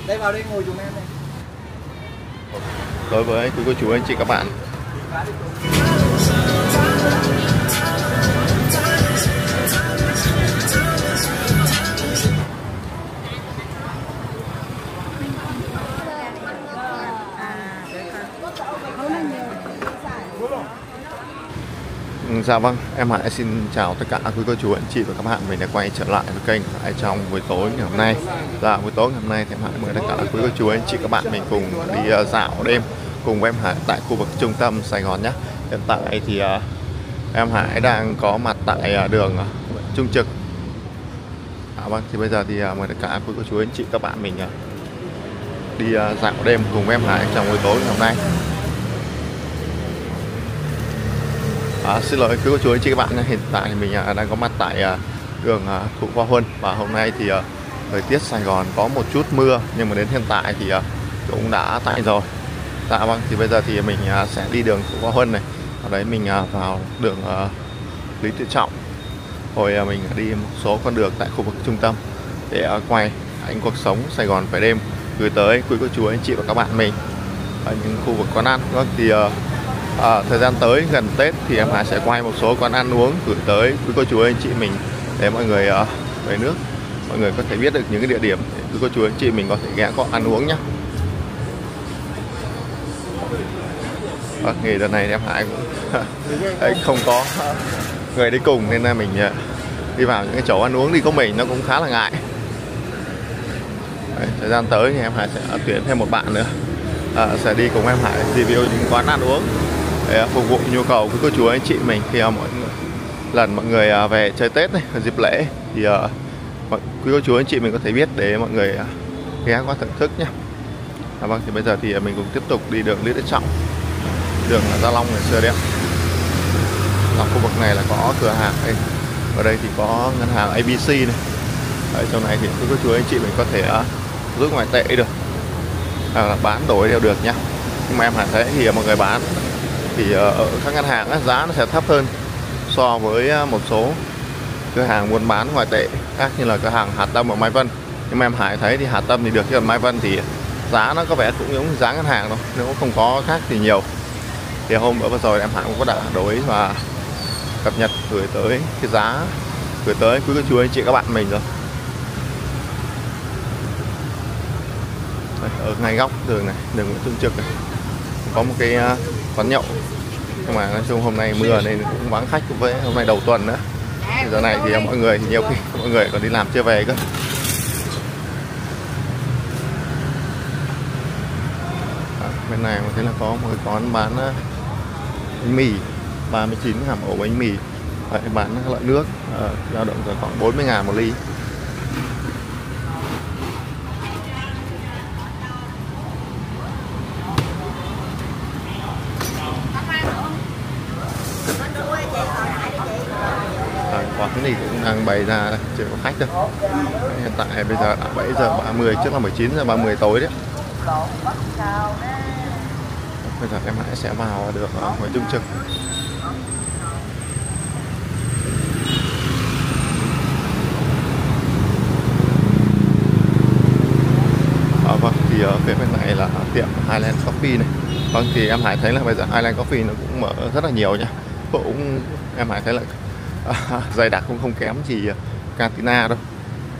Đây vào đây ngồi chúng em này. Đối với quý cô chú anh chị các bạn, dạ vâng, em Hải xin chào tất cả quý cô chú anh chị và các bạn. Mình đã quay trở lại với kênh Hải trong buổi tối ngày hôm nay. Dạ, buổi tối ngày hôm nay thì em Hải mời tất cả quý cô chú anh chị các bạn mình cùng đi dạo đêm cùng với em Hải tại khu vực trung tâm Sài Gòn nhé. Hiện tại thì em Hải đang có mặt tại đường Trung Trực. Vâng, thì bây giờ thì mời tất cả quý cô chú anh chị các bạn mình đi dạo đêm cùng với em Hải trong buổi tối ngày hôm nay. Xin lỗi quý cô chú anh chị các bạn, hiện tại thì mình đang có mặt tại đường Thụ Khoa Huân, và hôm nay thì thời tiết Sài Gòn có một chút mưa nhưng mà đến hiện tại thì cũng đã tạnh rồi. Dạ vâng, thì bây giờ thì mình sẽ đi đường Thụ Khoa Huân này, ở đấy mình vào đường Lý Tự Trọng, rồi mình đi một số con đường tại khu vực trung tâm để quay ảnh cuộc sống Sài Gòn về đêm gửi tới quý cô chú anh chị và các bạn mình ở những khu vực quán ăn. Vâng, thì thời gian tới gần Tết thì em Hải sẽ quay một số quán ăn uống gửi tới quý cô chú anh chị mình để mọi người về nước, mọi người có thể biết được những cái địa điểm để quý cô chú anh chị mình có thể ghé qua ăn uống nhé. Nghề đợt này em Hải cũng không có người đi cùng nên là mình đi vào những cái chỗ ăn uống đi có mình nó cũng khá là ngại. Đấy, thời gian tới thì em Hải sẽ tuyển thêm một bạn nữa sẽ đi cùng em Hải review những quán ăn uống để phục vụ nhu cầu của cô chú anh chị mình khi lần mọi người về chơi Tết này, dịp lễ thì quý cô chú anh chị mình có thể biết để mọi người ghé qua thưởng thức nhé. Vâng, thì bây giờ thì mình cũng tiếp tục đi đường Lý Tự Trọng, đường Gia Long ngày xưa đấy. Là khu vực này là có cửa hàng đây. Ở đây thì có ngân hàng ABC này. Ở trong này thì quý cô chú anh chị mình có thể rút ngoại tệ được, là bán đổi đều được nhá. Nhưng mà em Hải thấy thì mọi người bán thì ở các ngân hàng giá nó sẽ thấp hơn so với một số cửa hàng buôn bán ngoại tệ khác như là cửa hàng Hà Tâm ở Mai Vân. Nhưng mà em Hải thấy thì Hà Tâm thì được, chứ còn Mai Vân thì giá nó có vẻ cũng giống giá ngân hàng thôi, nó cũng không có khác thì nhiều. Thì hôm bữa vừa rồi em Hải cũng có đã đổi và cập nhật gửi tới cái giá gửi tới quý cô chú anh chị các bạn mình rồi. Đây, ở ngay góc đường này, đường Nguyễn Trung Trực này có một cái quán nhậu, nhưng mà nói chung hôm nay mưa nên cũng vắng khách, với hôm nay đầu tuần nữa. Thì giờ này thì mọi người nhiều khi mọi người còn đi làm chưa về cơ. Bên này mình thấy là có một cái quán bán bánh mì 39 hàm ổ bánh mì. Đấy, bán các loại nước dao động từ khoảng 40.000 một ly. Quán này cũng đang bày ra đây, chưa có khách đâu. Hiện tại bây giờ đã 7 giờ 30, trước là 19 giờ 30 tối đấy. Bây giờ em Hải sẽ vào được Nguyễn Trung Trực. Vâng, thì ở phía bên này là tiệm Highland Coffee này. Vâng, thì em Hải thấy là bây giờ Highland Coffee nó cũng mở rất là nhiều nha. Cũng em Hải thấy là dày đặc cũng không kém gì Cantina đâu.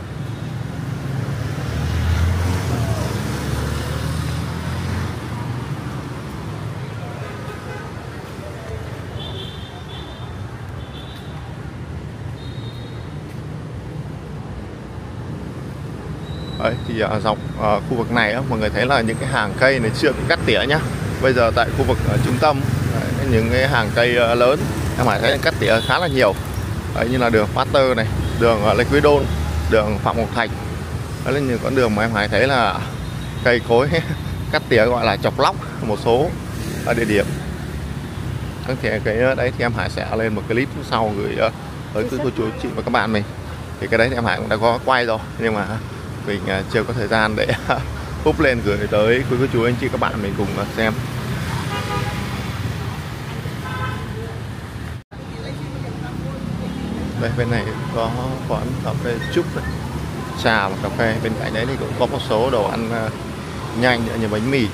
Đấy, thì dọc khu vực này mọi người thấy là những cái hàng cây này chưa bị cắt tỉa nhá. Bây giờ tại khu vực trung tâm những cái hàng cây lớn em phải thấy cắt tỉa khá là nhiều. Đấy, như là đường Pasteur này, đường Lê Quý Đôn, đường Phạm Ngọc Thạch. Đó là những con đường mà em Hải thấy là cây cối cắt tỉa gọi là chọc lóc một số địa điểm. Thì cái đấy thì em Hải sẽ lên một clip sau gửi tới cô chú chị và các bạn mình. Thì cái đấy thì em Hải cũng đã có quay rồi, nhưng mà mình chưa có thời gian để up lên gửi tới quý cô chú anh chị các bạn mình cùng xem. Đây bên này có quán cà phê Trúc này. trà và cà phê. Bên cạnh đấy thì cũng có một số đồ ăn nhanh như bánh mì.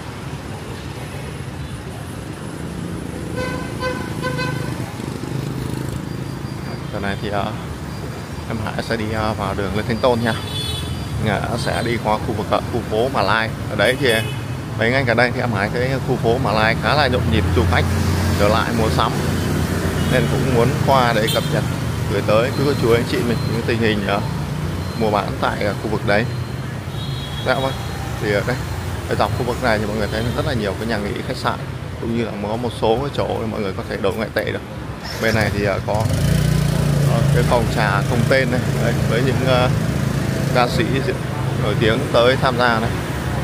Giờ này thì em Hải sẽ đi vào đường Lê Thánh Tôn nha. Sẽ đi qua khu phố Mà Lai. Ở đấy thì mấy ngày gần đây thì em Hải thấy khu phố Mà Lai khá là nhộn nhịp du khách trở lại mua sắm, nên cũng muốn qua để cập nhật gửi tới quý cô chú anh chị mình những tình hình mua bán tại khu vực đấy. Dạ vâng. Thì ở đây ở dọc khu vực này thì mọi người thấy rất là nhiều cái nhà nghỉ, khách sạn, cũng như là có một số cái chỗ mọi người có thể đổi ngoại tệ được. Bên này thì có cái phòng trà không tên này đấy, với những ca sĩ nổi tiếng tới tham gia này.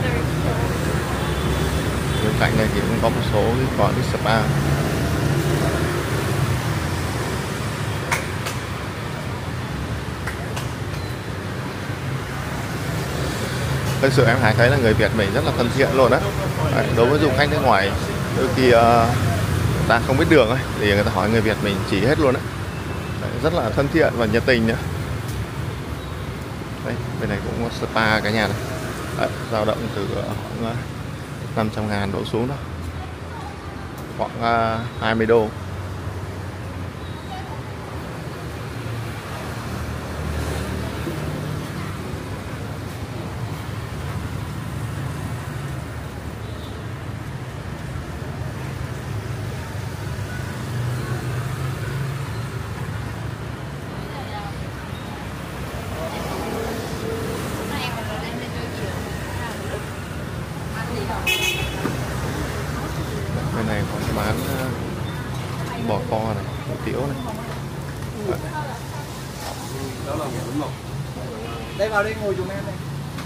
Bên cạnh này thì cũng có một số cái quán spa. Thực sự em Hải thấy là người Việt mình rất là thân thiện luôn đấy. Đối với du khách nước ngoài, đôi khi ta không biết đường ấy, thì người ta hỏi người Việt mình chỉ hết luôn đấy. Rất là thân thiện và nhiệt tình nữa. Đây, bên này cũng có spa cả nhà này. Dao động từ khoảng 500.000 đổ xuống đó, khoảng 20 đô. Bên này còn bán bò kho này, hủ tiếu này. Đây vào đây ngồi giùm em đây.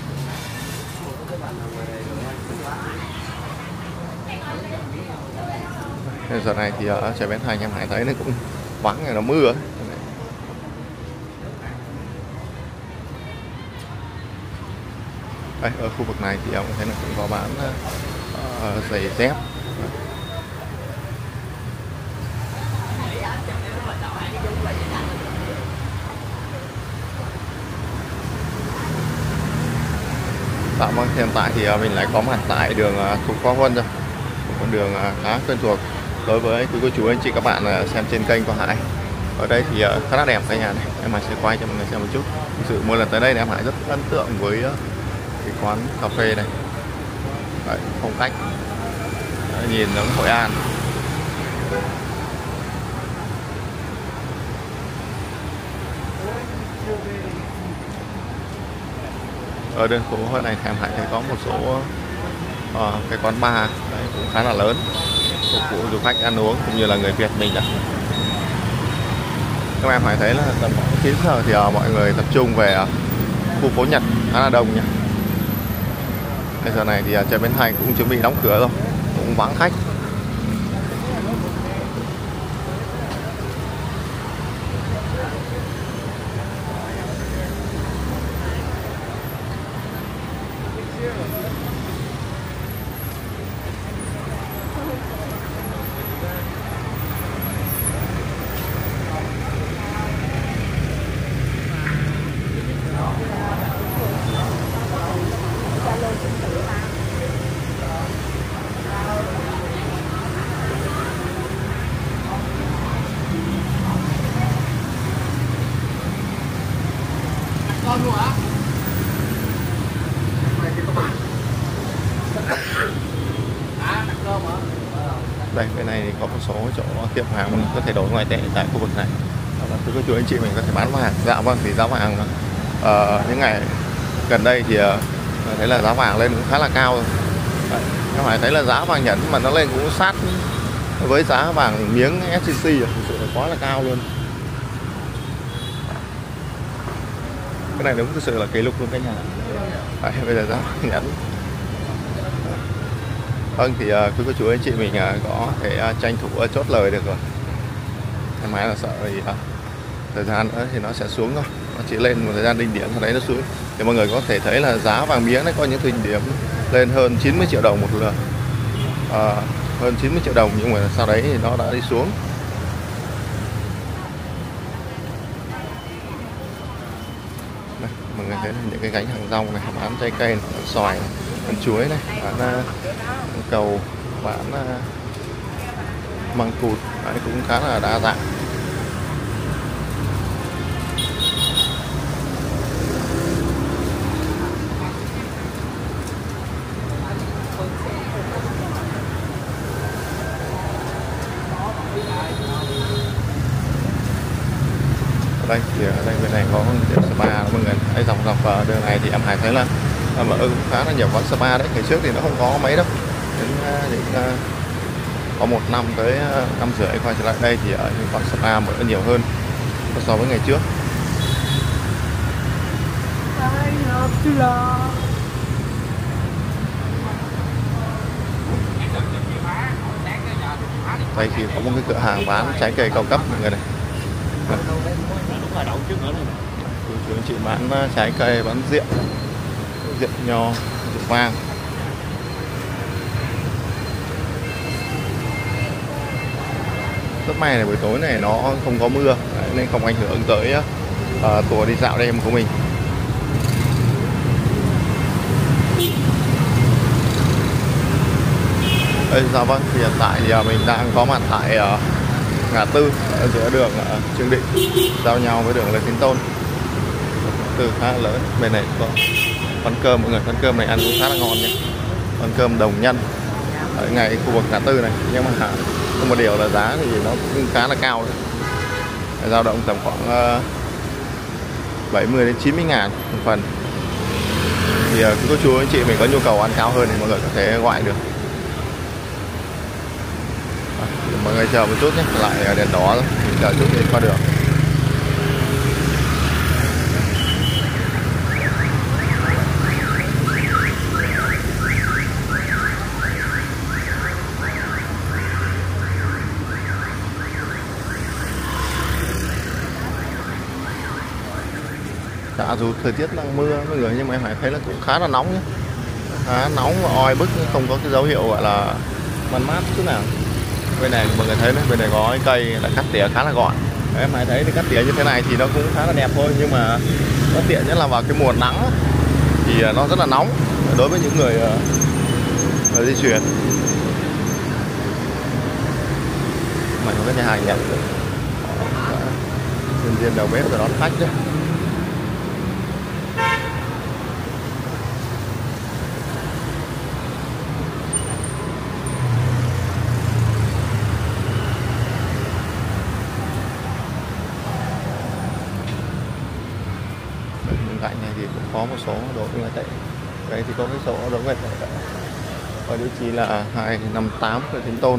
Giờ này thì ở chợ Bến Thành em Hải thấy nó cũng vắng, ngày nó mưa ấy. Đây, ở khu vực này thì ông thấy là cũng có bán giày dép. Dạ vâng, hiện tại thì mình lại có mặt tại đường Thục Hoa Huân rồi, một con đường khá quen thuộc đối với quý cô chú anh chị các bạn xem trên kênh của Hải. Ở đây thì khá là đẹp cả nhà này, em Hải sẽ quay cho mọi người xem một chút. Thực sự mỗi lần tới đây thì em Hải rất ấn tượng với cái quán cà phê này. Đấy, phong cách nhìn giống Hội An. Ở đường phố Hội này thì em Hải thấy có một số cái quán bar đấy, cũng khá là lớn, phục vụ du khách ăn uống cũng như là người Việt mình đấy. Các em Hải thấy là tầm 9 giờ thì mọi người tập trung về khu phố Nhật khá là đông nha. Bây giờ này thì chợ Bến Thành cũng chuẩn bị đóng cửa rồi, cũng vắng khách. Đây, bên này thì có một số chỗ tiệm vàng mình có thể đổi ngoại tệ tại khu vực này. Quý cô chú anh chị mình có thể bán vàng. Dạ vâng, thì giá vàng những ngày gần đây thì thấy là giá vàng lên cũng khá là cao rồi. Các bạn thấy là giá vàng nhẫn mà nó lên cũng sát với giá vàng miếng SJC rồi, thực sự là quá là cao luôn. Cái này đúng thực sự là kỷ lục luôn cả nhà. Đấy, bây giờ giá vàng nhẫn. Vâng, thì quý cô chú anh chị mình có thể tranh thủ chốt lời được rồi. Em máy là sợ thì thời gian nữa thì nó sẽ xuống thôi, nó chỉ lên một thời gian đỉnh điểm sau đấy nó xuống. Thì mọi người có thể thấy là giá vàng miếng đấy có những đỉnh điểm lên hơn 90 triệu đồng một lượng, hơn 90 triệu đồng, nhưng mà sau đấy thì nó đã đi xuống. Đây, mọi người thấy là những cái gánh hàng rong này, bán trái cây, bán xoài, bán chuối này, bán cầu, bán măng cụt, đấy, cũng khá là đa dạng. Đây thì ở đây bên này có tiệm spa đó mọi người. Đây dọc đường này thì em Hải thấy là mở cũng khá là nhiều quán spa đấy. Ngày trước thì nó không có mấy đâu, đến có 1 năm tới 1,5 năm quay trở lại đây thì ở những quán spa mở nhiều hơn so với ngày trước. Đây thì có một cái cửa hàng bán trái cây cao cấp mọi người này. Chú anh chị bán trái cây, bán rượu nho, rượu vang. Rất may là buổi tối này nó không có mưa nên không ảnh hưởng tới tour đi dạo đêm của mình. Dạ vâng, thì hiện tại thì mình đang có mặt tại ngã tư ở giữa đường Trương Định giao nhau với đường Lê Thánh Tôn. Từ khá là lớn. Bên này có quán cơm mọi người, quán cơm này ăn cũng khá là ngon nha. Quán cơm Đồng Nhân ở ngay khu vực ngã tư này, nhưng mà không một điều là giá thì nó cũng khá là cao đấy. Dao động tầm khoảng 70 đến 90 ngàn một phần. Thì cô chú anh chị mình có nhu cầu ăn cao hơn thì mọi người có thể gọi được. Mọi người chờ một chút nhé, lại đèn đỏ rồi, mình chờ chút đi qua đường. Dạ, dù thời tiết đang mưa mọi người nhưng mà em phải thấy là cũng khá là nóng nhé, khá nóng và oi bức, không có cái dấu hiệu gọi là man mát chút nào. Bên này mọi người thấy đấy, bên này có cái cây là cắt tỉa khá là gọn. Em hãy thấy cắt tỉa như thế này thì nó cũng khá là đẹp thôi, nhưng mà nó tiện nhất là vào cái mùa nắng thì nó rất là nóng đối với những người di chuyển. Mà có cái nhà hàng đẹp, nhân viên đầu bếp rồi đón khách đấy. Cạnh này thì cũng có một số đồ ngoại tệ. Đây thì có cái số đồ ngoại tệ ở địa chỉ là 258 Lê Thánh Tôn.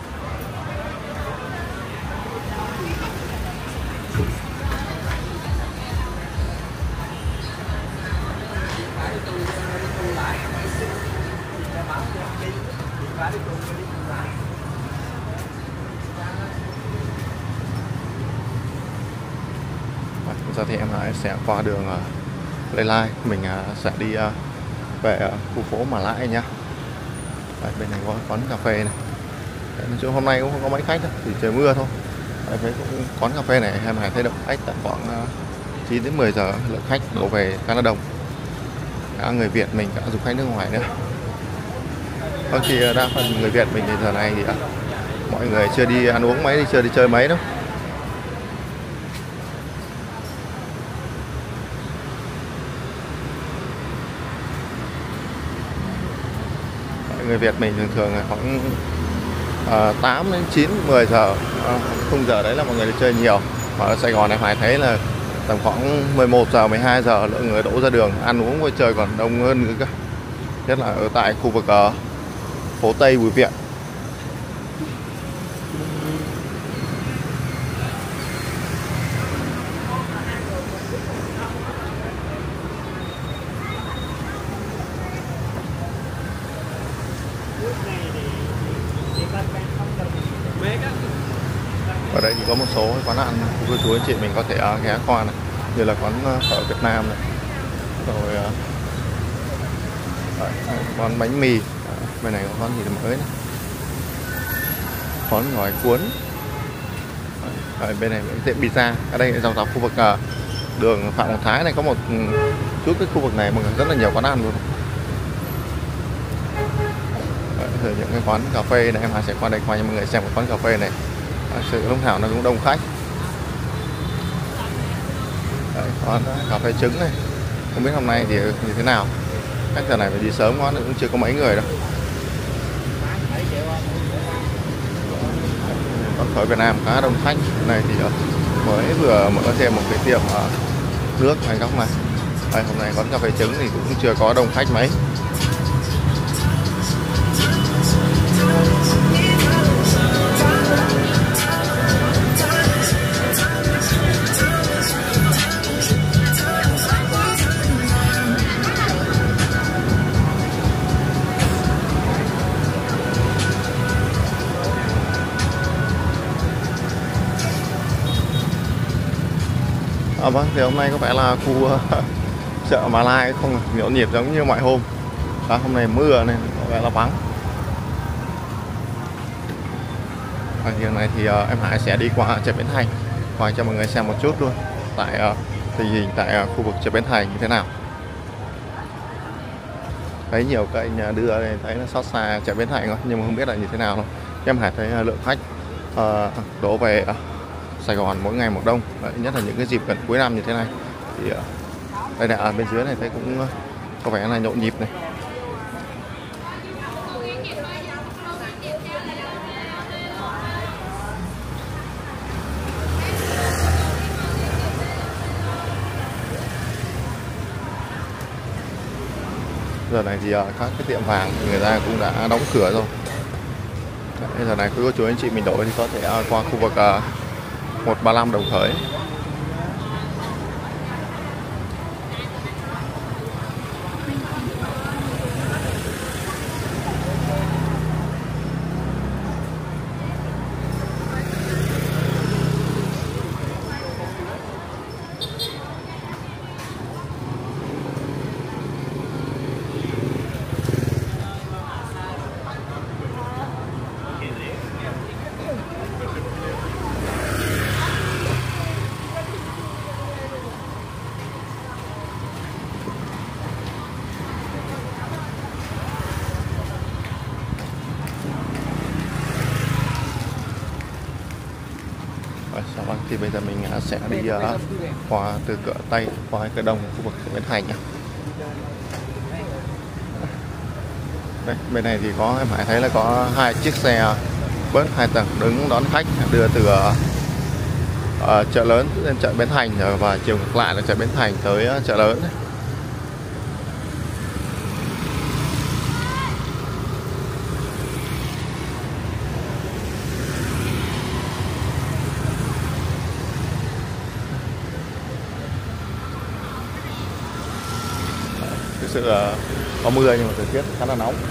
Giờ thì em sẽ qua đường Lê Lai, mình sẽ đi về khu phố Mà Lại nhá. Đấy, bên này có quán cà phê này. Đấy, nói chung hôm nay cũng không có mấy khách đâu, chỉ trời mưa thôi. Đấy, thấy cũng quán cà phê này em thấy được khách tận khoảng 9 đến 10 giờ, lượng khách đổ về khá là đông. Cả người Việt mình, cả du khách nước ngoài nữa. Vâng, thì đa phần người Việt mình thì giờ này thì mọi người chưa đi ăn uống mấy, chưa đi chơi mấy đâu. Người Việt mình thường thường là khoảng 8 đến 9, 10 giờ khung giờ đấy là mọi người đi chơi nhiều. Ở Sài Gòn này phải thấy là tầm khoảng 11 giờ, 12 giờ lượng người đổ ra đường ăn uống vui chơi còn đông hơn nữa cơ. Nhất là ở tại khu vực phố Tây Bùi Viện. Ở đây thì có một số quán ăn của cô chú anh chị mình có thể ghé qua này, như là quán phở Việt Nam này, rồi quán bánh mì, bên này có quán gì mới này, quán gỏi cuốn, ở bên này tiệm pizza. Ở đây dọc dọc khu vực đường Phạm Ngọc Thái này có một chút cái khu vực này mọi người rất là nhiều quán ăn luôn. Rồi những cái quán cà phê này em sẽ qua đây quay cho mọi người xem một quán cà phê này. Sự lúc nào nó cũng đông khách. Đấy, quán cà phê trứng này. Không biết hôm nay thì như thế nào. Cách giờ này phải đi sớm quá, cũng chưa có mấy người đâu. Quán phở Việt Nam khá đông khách. Này thì mới vừa mở thêm một cái tiệm nước ngay góc này. Đây, hôm nay quán cà phê trứng thì cũng chưa có đông khách mấy. Vâng, thì hôm nay có vẻ là khu chợ Mà Lai không nhộn nhịp giống như mọi hôm. Hôm nay mưa nên có vẻ là vắng. Hiện nay thì em Hải sẽ đi qua chợ Bến Thành, quay cho mọi người xem một chút luôn tại tình hình tại khu vực chợ Bến Thành như thế nào. Thấy nhiều kênh đưa đây, thấy nó xót xa chợ Bến Thành thôi, nhưng mà không biết là như thế nào đâu. Em Hải thấy lượng khách đổ về Sài Gòn mỗi ngày một đông. Đấy, nhất là những cái dịp gần cuối năm như thế này thì đây là bên dưới này thấy cũng có vẻ là nhộn nhịp này. Giờ này thì các cái tiệm vàng thì người ta cũng đã đóng cửa rồi. Đấy, giờ này quý cô chú anh chị mình đổi thì có thể qua khu vực 135 Đồng Khởi. Vâng, thì bây giờ mình sẽ đi qua từ cửa Tây qua cửa Đông khu vực Bến Thành nhé. Đây, bên này thì có em Hải thấy là có 2 chiếc xe bus 2 tầng đứng đón khách đưa từ chợ lớn lên chợ Bến Thành và chiều ngược lại là chợ Bến Thành tới chợ lớn. Thực sự là có mưa nhưng mà thời tiết khá là nóng.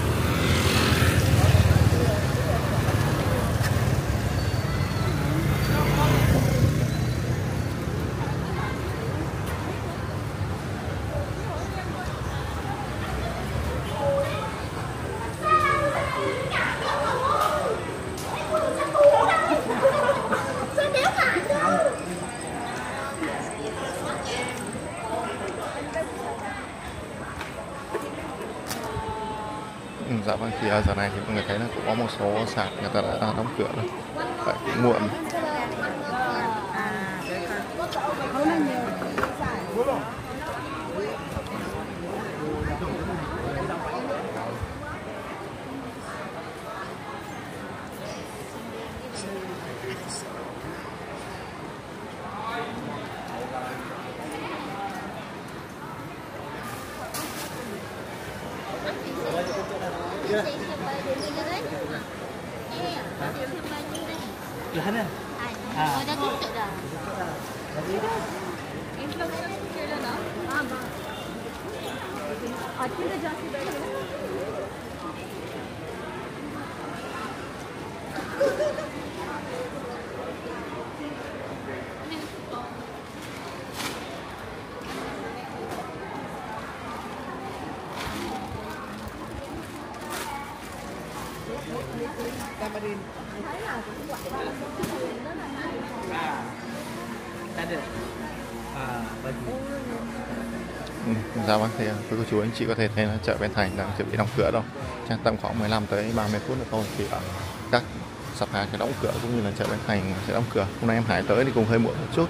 Dạ vâng, thì giờ này thì mọi người thấy là cũng có một số sạp người ta đã đóng cửa rồi. Vậy cũng muộn. Dạ vâng, thì quý cô chú anh chị có thể thấy là chợ Bến Thành đang chuẩn bị đóng cửa đâu. Chắc tầm khoảng 15 tới 30 phút nữa thôi thì các sạp hàng sẽ đóng cửa, cũng như là chợ Bến Thành sẽ đóng cửa. Hôm nay em Hải tới thì cũng hơi muộn một chút.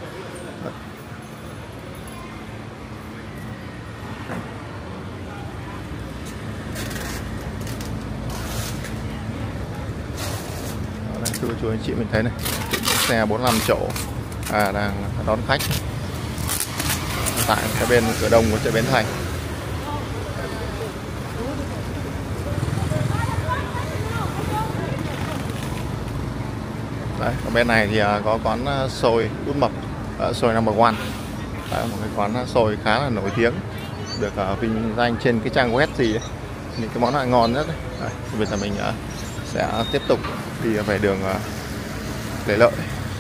Quý cô chú anh chị mình thấy này, xe 45 chỗ đang đón khách tại cái bên cửa đông của chợ Bến Thành. Đấy, ở bên này thì có quán xôi Út Mập, xôi number one. Đấy, một cái quán xôi khá là nổi tiếng, được vinh danh trên cái trang web gì đấy. Những cái món ăn ngon nhất đấy. Đấy, bây giờ mình sẽ tiếp tục đi về đường Lê Lợi.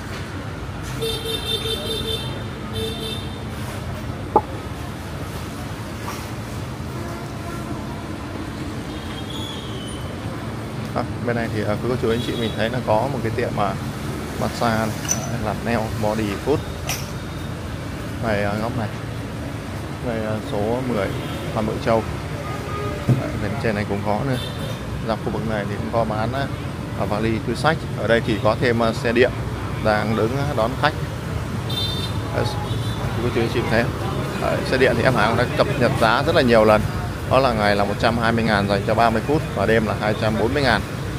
Bên này thì quý cô chú anh chị mình thấy là có một cái tiệm massage làm nail body food này, góc này này số 10 Phan Bội Châu. Bên trên này cũng có nữa. Dọc khu vực này thì cũng có bán vali túi xách. Ở đây thì có thêm xe điện đang đứng đón khách. Quý cô chú anh chị thấy xe điện thì em Hải đã cập nhật giá rất là nhiều lần. Đó là ngày là 120.000 dành cho 30 phút và đêm là 240.000.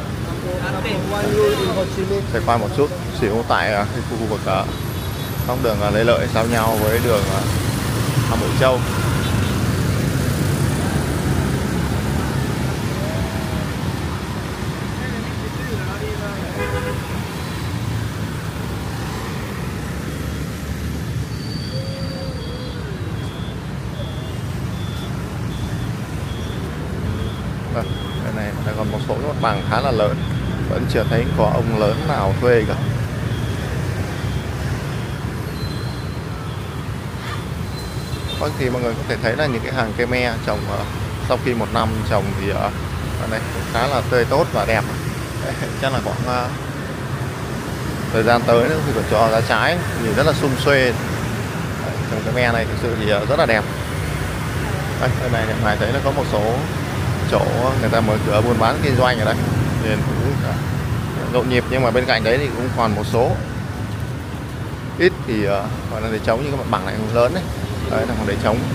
Sẽ qua một chút xíu tại cái khu vực góc đường Lê Lợi giao nhau với đường Phan Bội Châu. Đây này còn một số mặt bằng khá là lớn, vẫn chưa thấy có ông lớn nào thuê cả. Vâng, thì mọi người có thể thấy là những cái hàng cây me trồng sau khi một năm trồng thì ở đây khá là tươi tốt và đẹp. Chắc là khoảng thời gian tới nữa thì còn cho ra trái, nhìn rất là sum xuê. Trồng cây me này thực sự thì rất là đẹp. Đây này em Hải thấy là có một số chỗ người ta mở cửa buôn bán kinh doanh ở đây nên cũng nhộn nhịp, nhưng mà bên cạnh đấy thì cũng còn một số ít thì gọi là để trống, như cái mặt bằng này cũng lớn đấy. Đấy là còn để trống.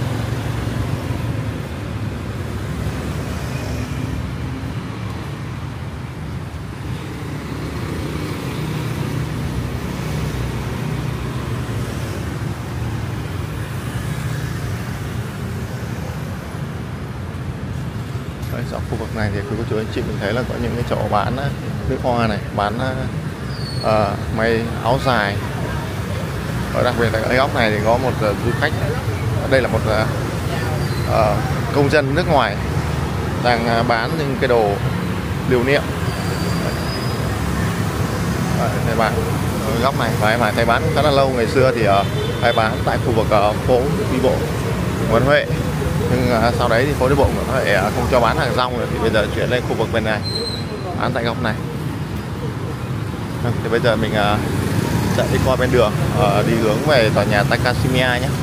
Ở khu vực này thì quý cô chú anh chị mình thấy là có những cái chỗ bán nước hoa này, bán may áo dài. Ở đặc biệt là cái góc này thì có một du khách, đây là một công dân nước ngoài đang bán những cái đồ lưu niệm. Đây bạn ở góc này, và em Hải thấy bán khá là lâu. Ngày xưa thì hay bán tại khu vực phố đi bộ Nguyễn Huệ, nhưng sau đấy thì phố đi bộ Nguyễn Huệ không cho bán hàng rong nữa, thì bây giờ chuyển lên khu vực bên này bán tại góc này. Thì bây giờ mình sẽ đi qua bên đường đi hướng về tòa nhà Takashimiya nhé.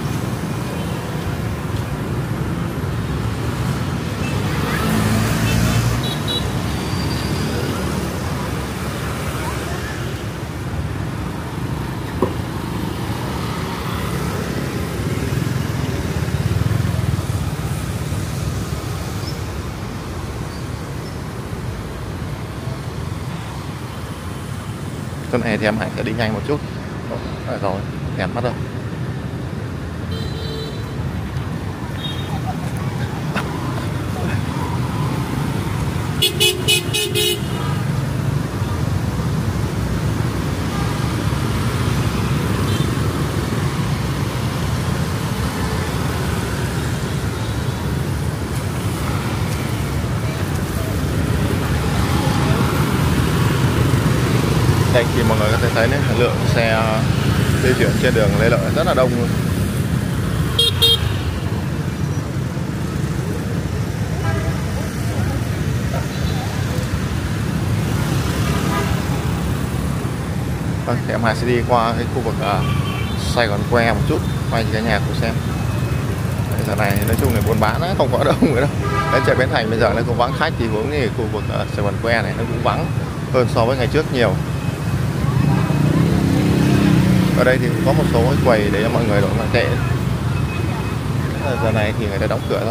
Chỗ này thì em Hải sẽ đi nhanh một chút. Rồi, đèn mất rồi. Đây thì mọi người có thể thấy đấy, lượng xe di chuyển trên đường Lê Lợi rất là đông luôn. Vâng, thì em Hải sẽ đi qua cái khu vực Sài Gòn que một chút quay cho cả nhà cùng xem. Giờ này nói chung là buôn bán nó không có đông nữa đâu. Đến chợ Bến Thành bây giờ nó cũng vắng khách, thì hướng thì khu vực Sài Gòn que này nó cũng vắng hơn so với ngày trước nhiều. Ở đây thì có một số cái quầy để cho mọi người đổ ngoại tệ. Giờ này thì người ta đóng cửa rồi.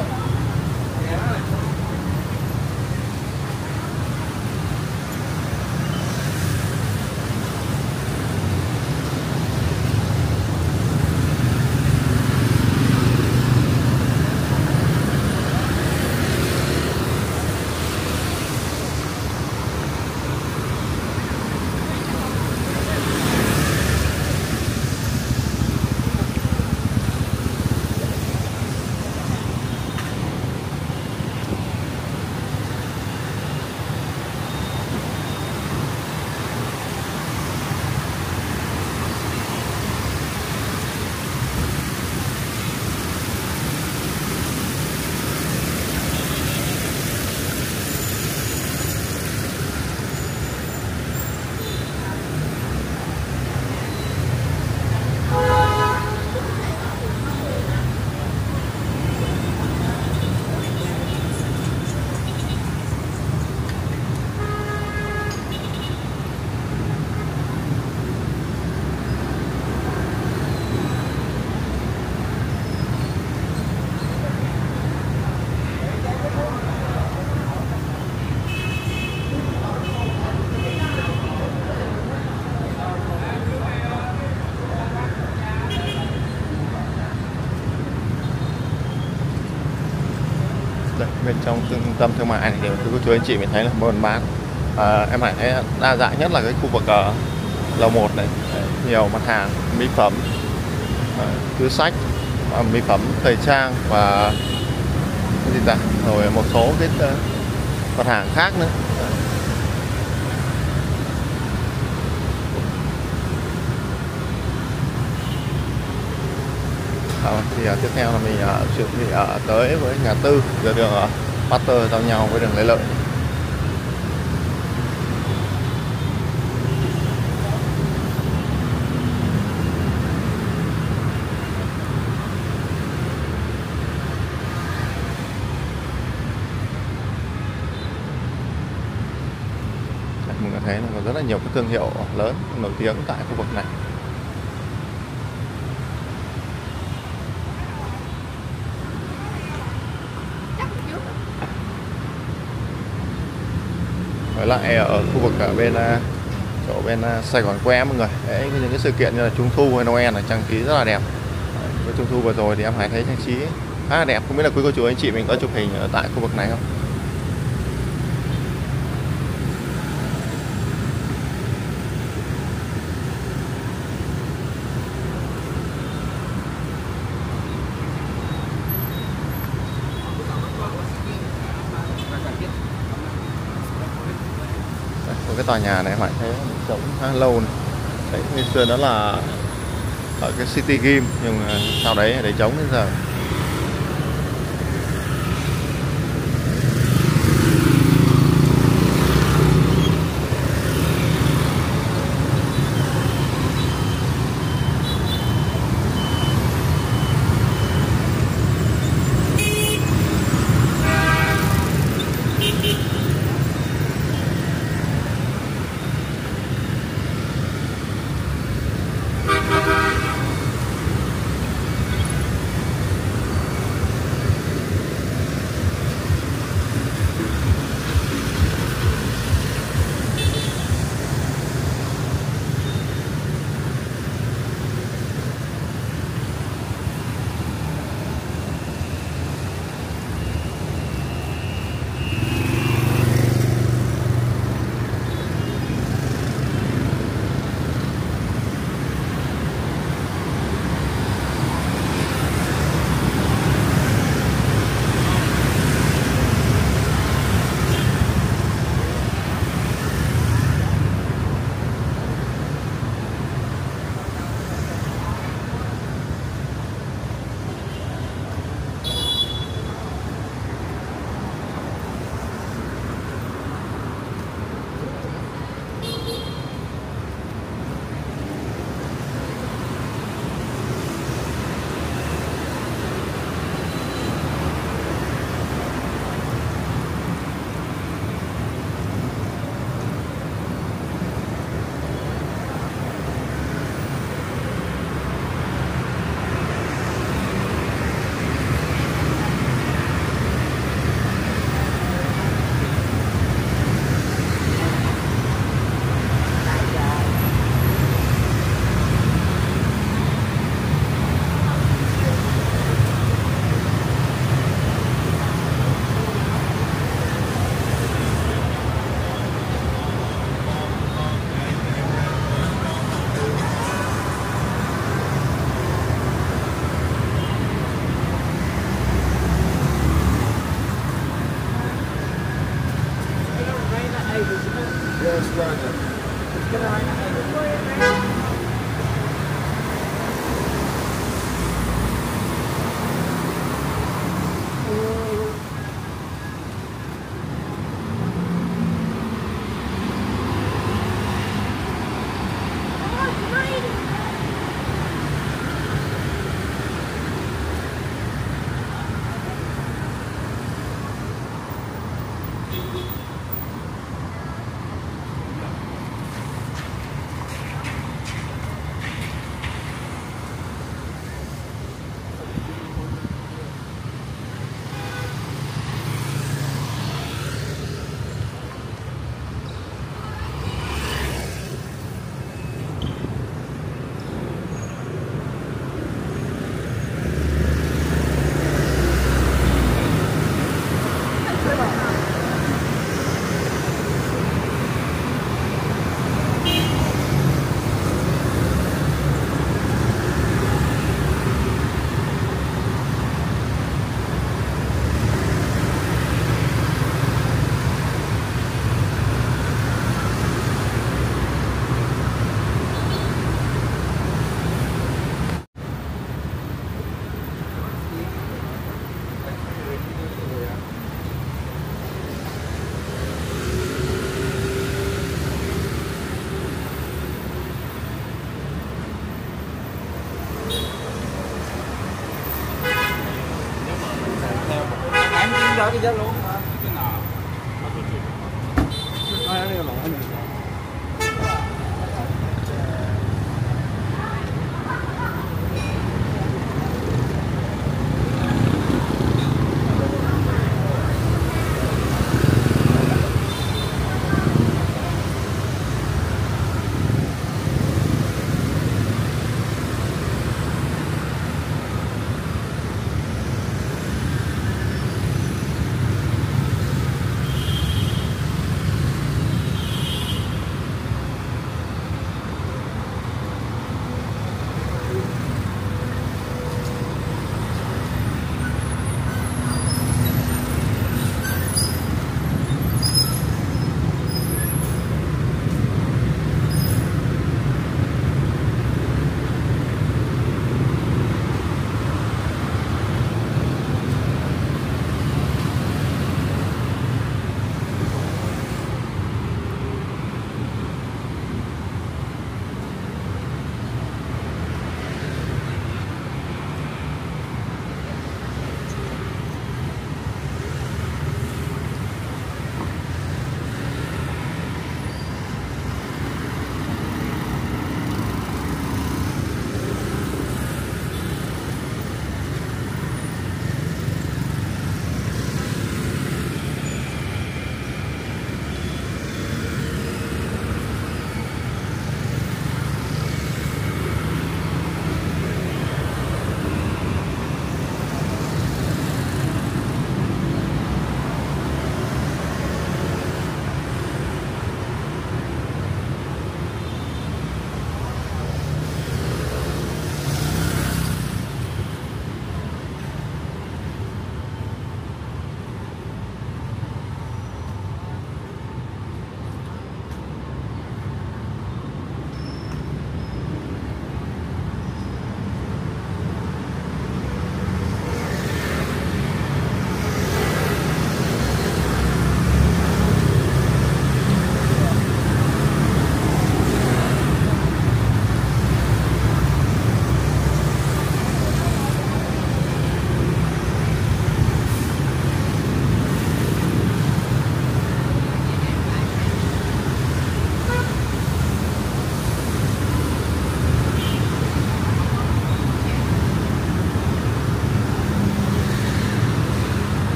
Đây, bên trong trung tâm thương mại này thì cô chú anh chị mình thấy là buôn bán em hãy thấy đa dạng nhất là cái khu vực lầu 1 này. Đấy, nhiều mặt hàng mỹ phẩm, túi xách, mỹ phẩm thời trang và cái gì ta, rồi một số cái mặt hàng khác nữa. Thì tiếp theo là mình chuẩn bị tới với ngã tư giữa đường Pasteur giao nhau với đường Lê Lợi. Mình có thấy là có rất là nhiều cái thương hiệu lớn nổi tiếng tại khu vực này. Với lại ở khu vực ở bên chỗ bên Sài Gòn que mọi người, đấy, những cái sự kiện như là Trung thu hay Noel là trang trí rất là đẹp. Với Trung thu vừa rồi thì em Hải thấy trang trí khá là đẹp. Không biết là quý cô chú anh chị mình có chụp hình ở tại khu vực này không? Cái tòa nhà này phải thấy sống khá lâu này. Đấy, ngày xưa đó là ở cái City Game, nhưng mà sau đấy để trống đến giờ. sao thì dân luôn.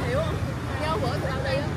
hiểu không? Do bữa tụi tao đi á.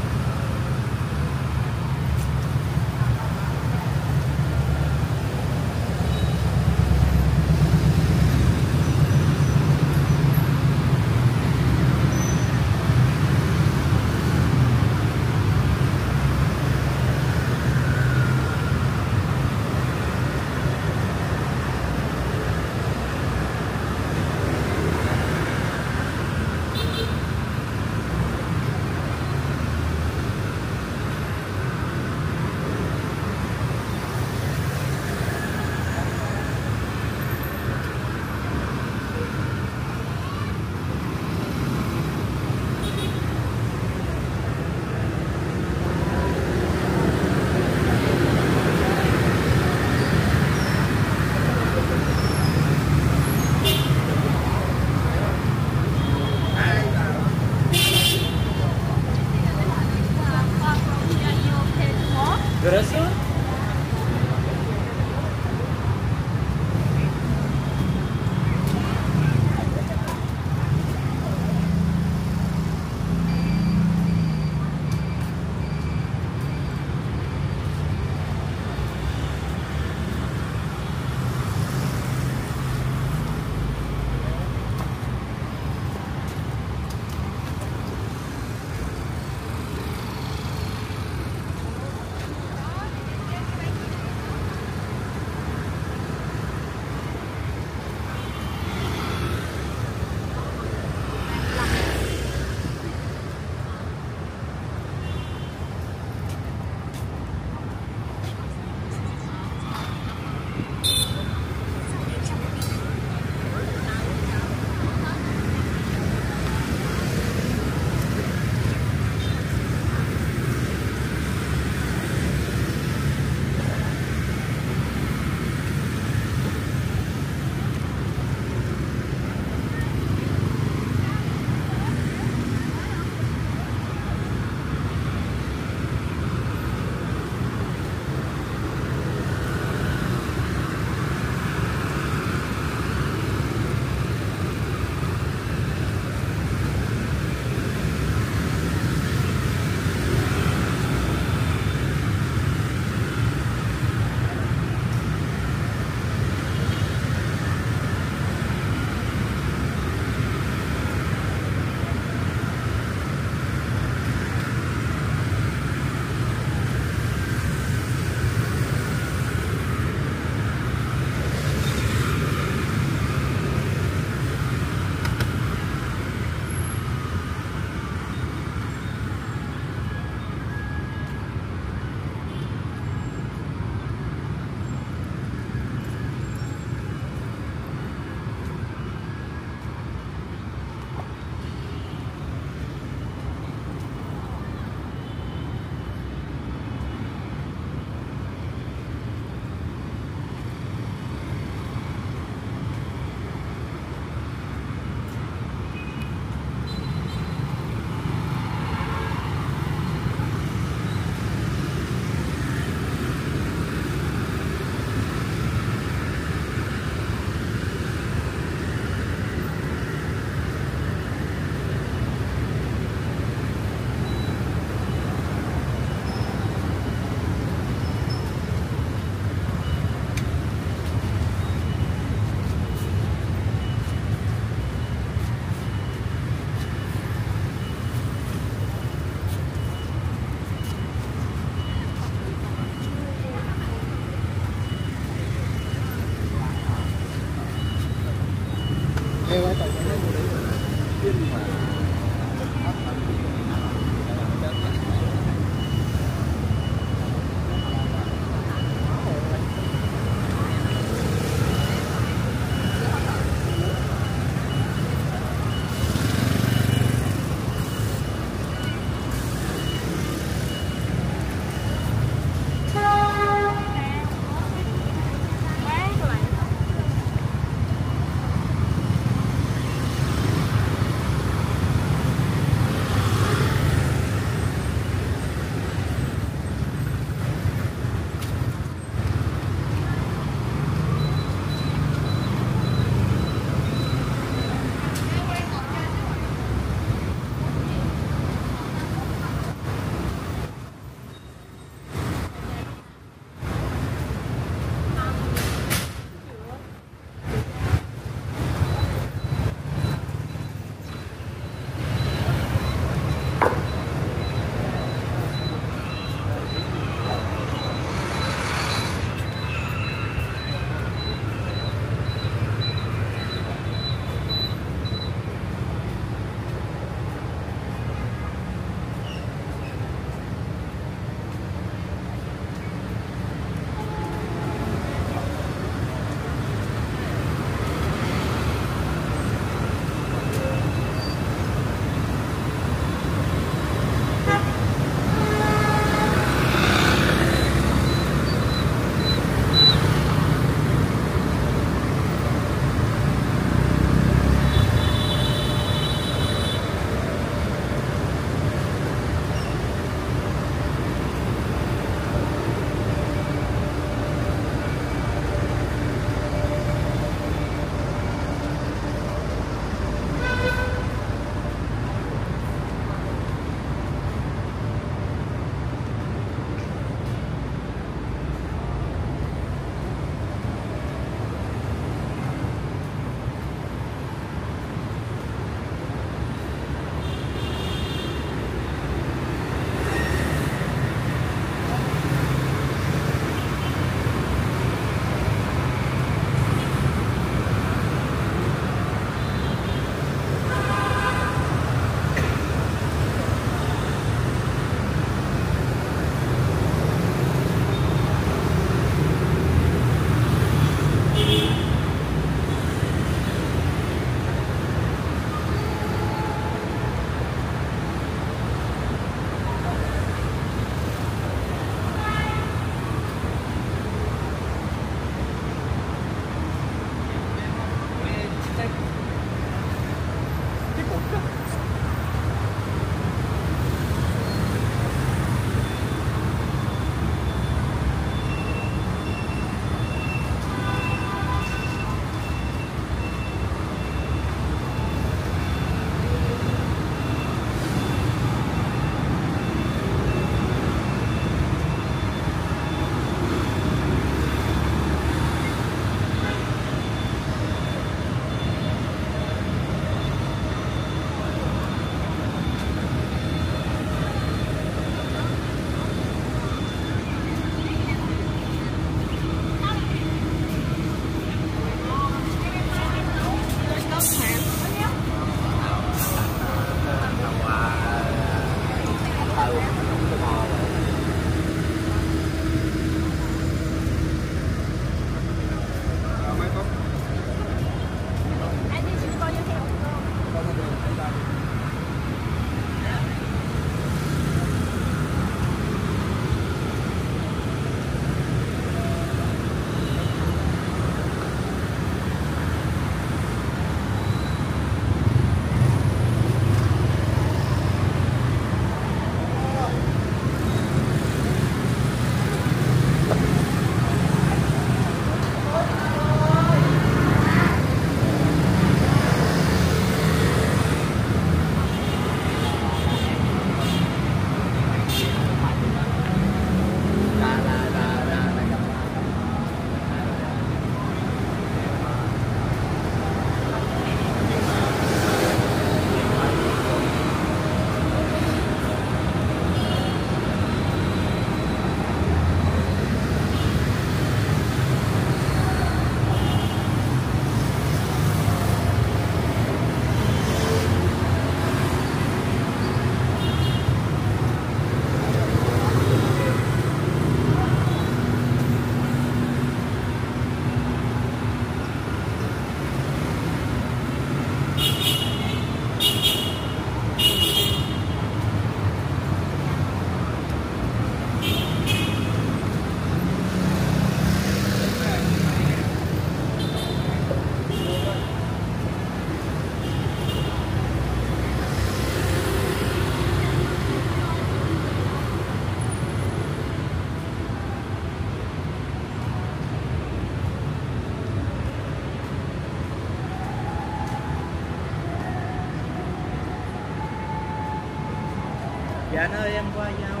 ơi em qua nhau.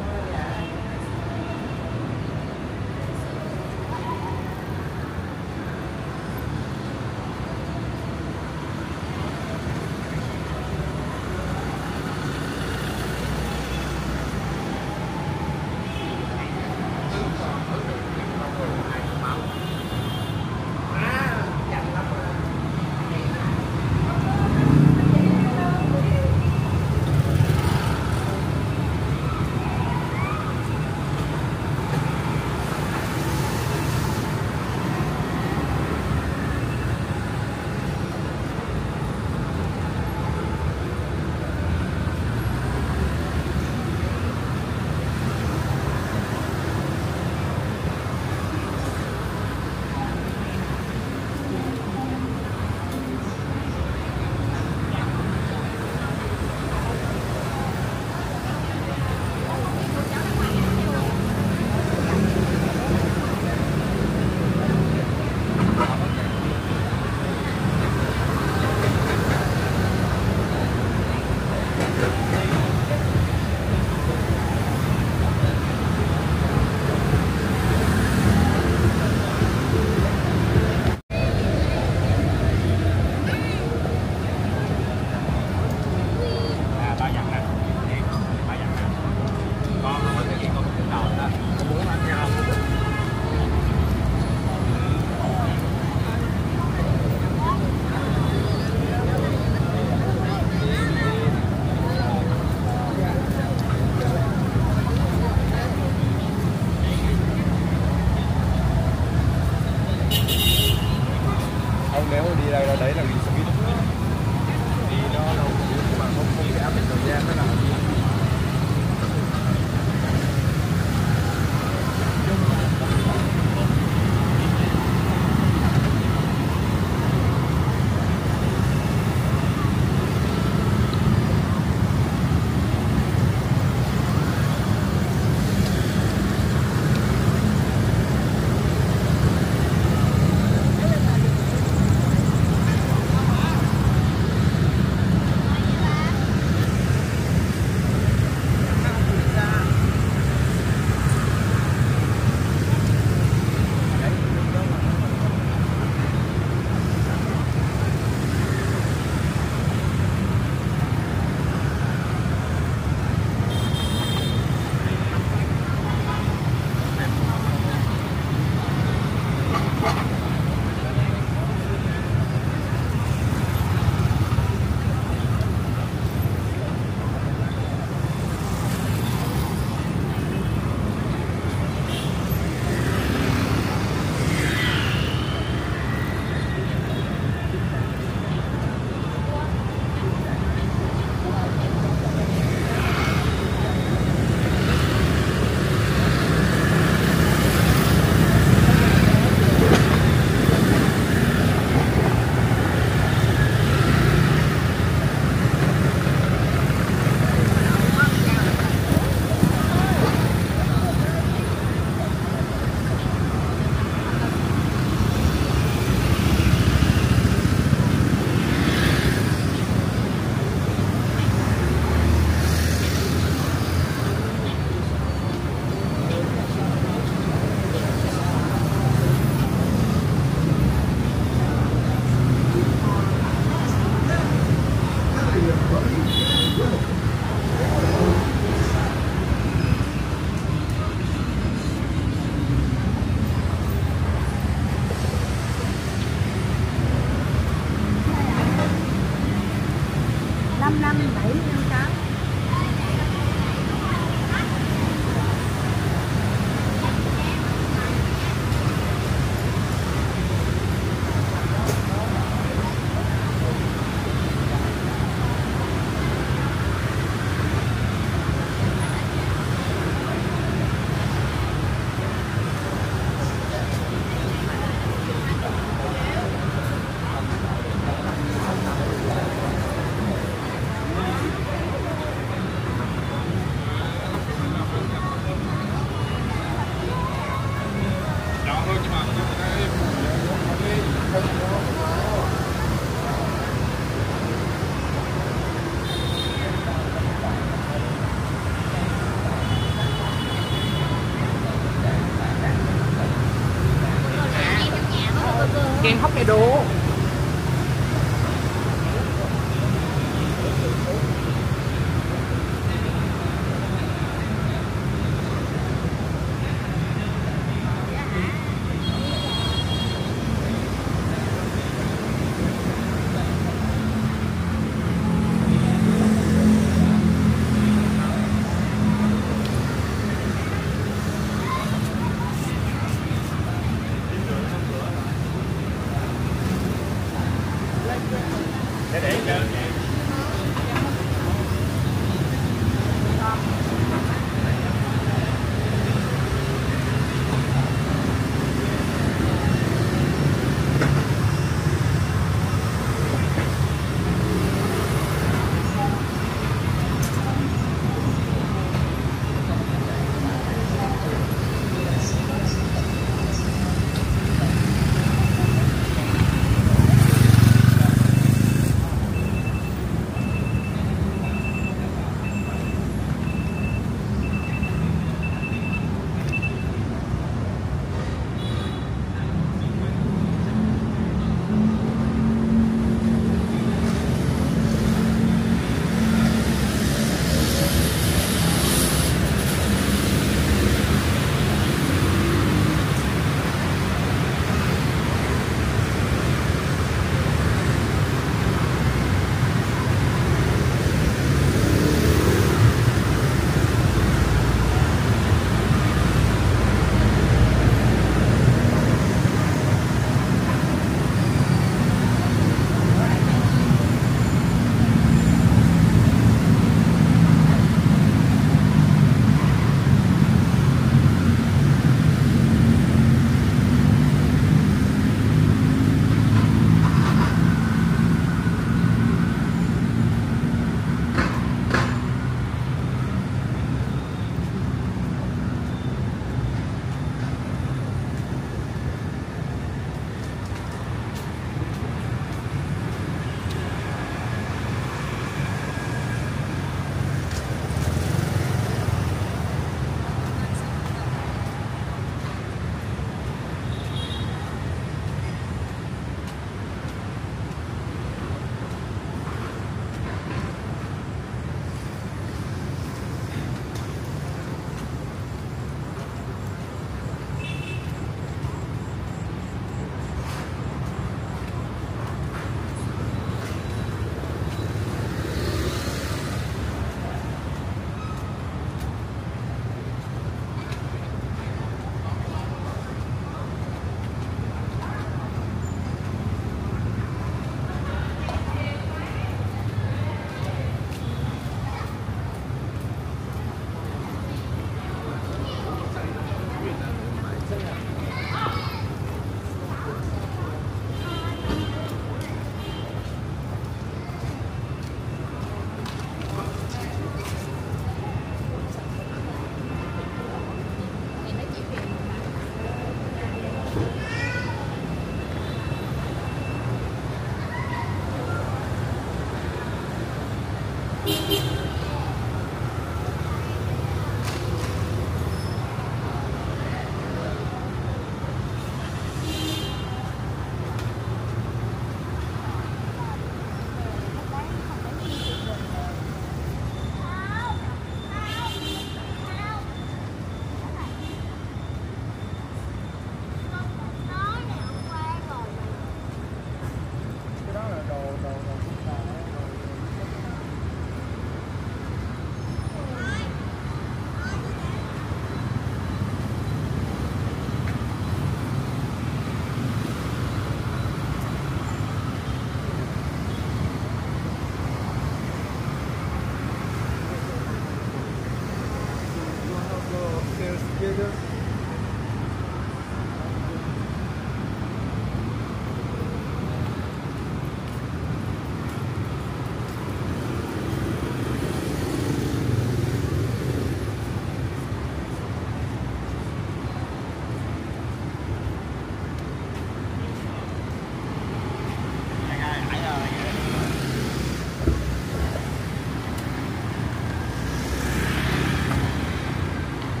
kem Hokkaido.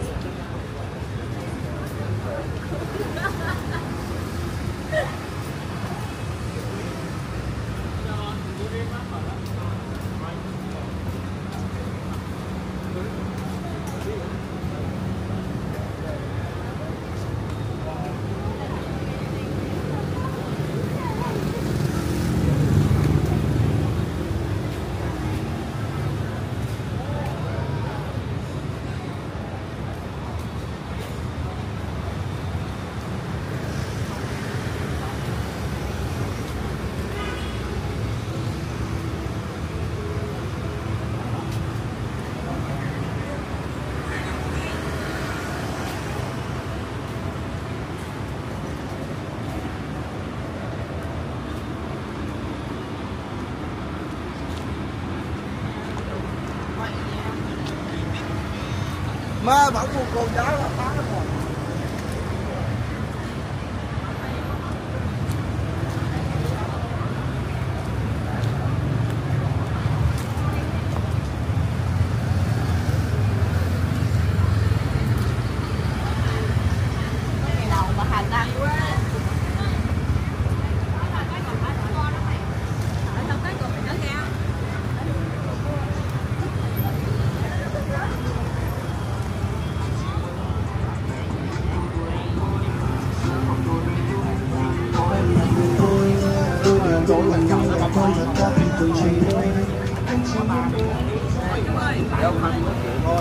Má bảo con cháu là phá nó rồi. Ngày đầu mà hành ăn quá. Đâu hành nói chuyện thôi.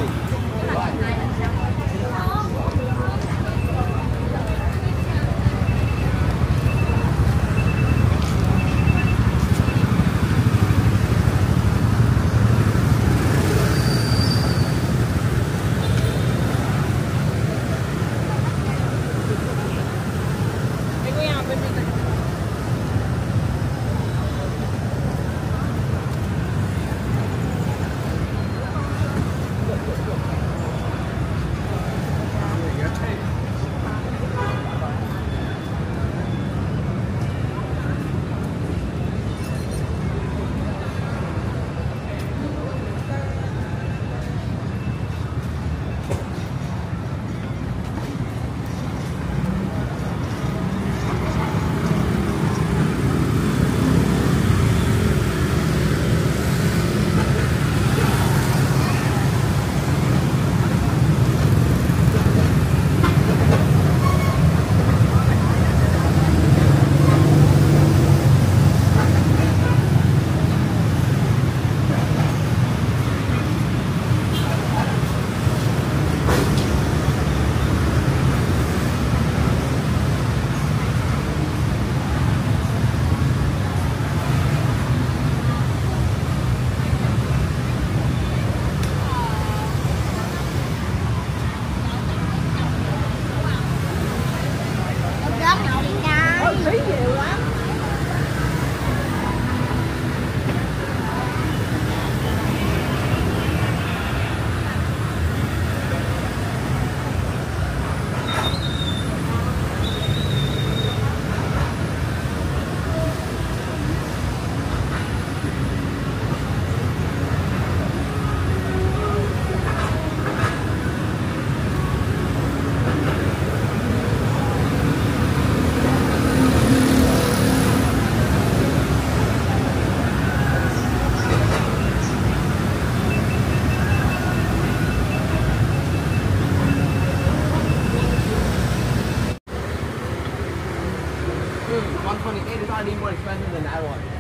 $128 is already more expensive than that one.